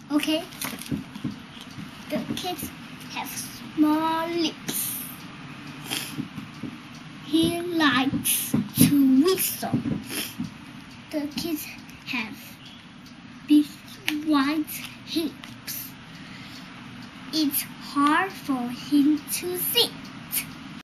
Okay. The kids have small lips. He likes to whistle. The kids have big white hips. It's hard for him to sit.